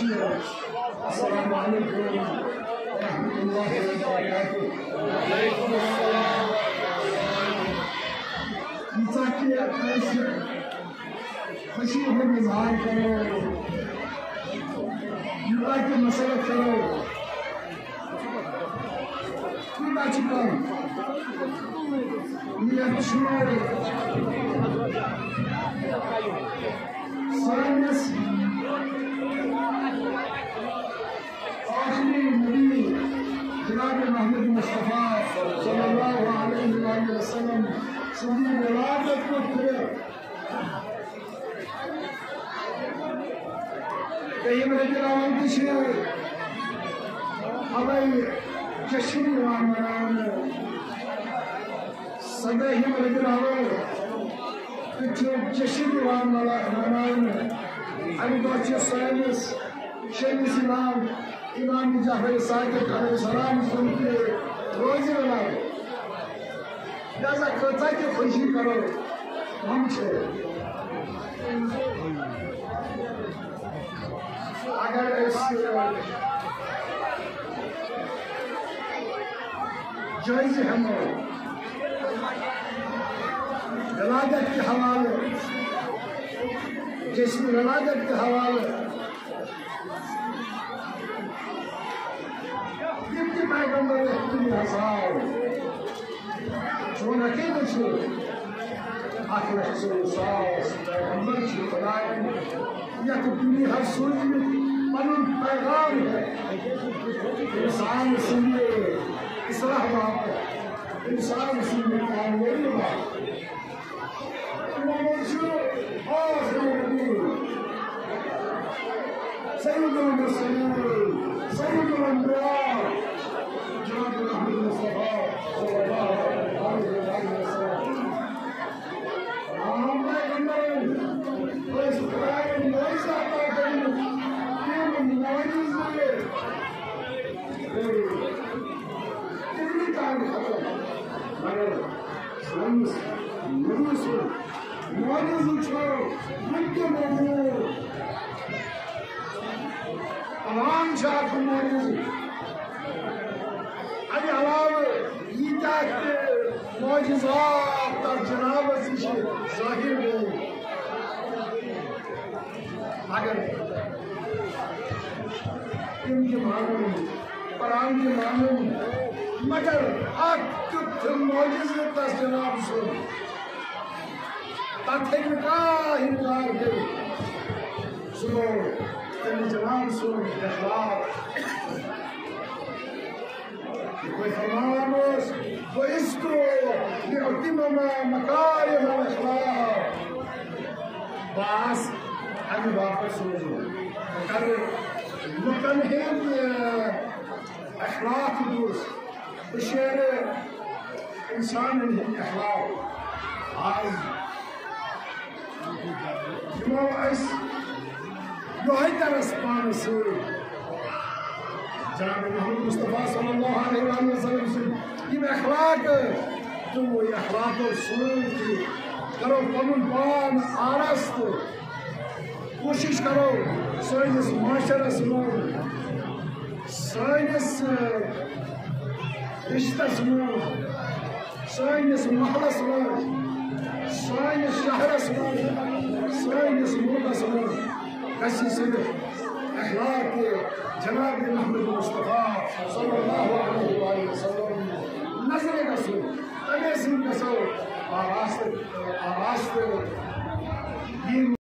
السلام علیکم ورحمۃ اللہ وبرکاتہ. خوشی ہو اظہار کرو، یوگا کی مسئلہ کرو، یوگا چکن یہ چھوڑ سائنس آخری نبی جناب محمد مصطفیٰ صلی اللہ علیہ وآلہ وسلم سنی ولادت کو پھر کئی مہدراوان کشی ہوائی جشن وان مناؤن سدائی مہدراوان کچھ جشن وان مناؤن ابھی بچے سائنس شیخ امام جعفر صادق علیہ السلام سن کے روزی بناؤ. لہذا کھتا کی خوشی کرو ہم چھے اگر اس جائز ہم ولادت کے حوالے جسم ولادت کے حوالے جبکہ پیغمبر احتمی حساب چون عقیدہ چھو آخر حسول ساس پیغمبر چھو خدای یا تو دنیا ہر سوچ میں پنن پیغام ہے انسان سنگے اصلاح باپ ہے انسان سنگے کامیابی باپ امام چھو آخر نبی سید المرسلین سید الانبیاء جناب محمد مصطفیٰ صلی اللہ علیہ وسلم ہم پیغمبر اس خدای موعظہ عطا کریں کہ موعظ دے کتنی تاریخ ختم مگر سنس نبی موعظ چھوڑو ملک ممنوع عوام شاہ موعظ ابھی علاوہ یہ تک معجزات در جناب سے ظاہر ہوئی اگر ان کے معلوم قرآن کے معلوم مگر اکت معجزات در جناب سے تتھیکا انکار کرے سنو تیری جناب سے اخلاق کوئی فرمانوس وَإِسْكُرُوا لِعُتِمَمَ مَكَارِمَ الْأَخْلَاقِ باس ہمیں واپس سوچو اگر متنہد اخلاق دوست بشیر انسان انہیں اخلاق آج جمعہ اس یوہی ترس پانے سے جناب محمد مصطفیٰ صلی اللہ علیہ وسلم سے یہ اخلاق تو یہ اخلاق و سلوک کرو پنن پان آرست کوشش کرو سائنس معاشرس من سائنس رشتس من سائنس محلس من سائنس شہرس من سائنس ملکس من کسی صدق اخلاق جناب محمد مصطفیٰ صلی اللہ علیہ وآلہ وسلم نظر گسو تمیزن گسو آراست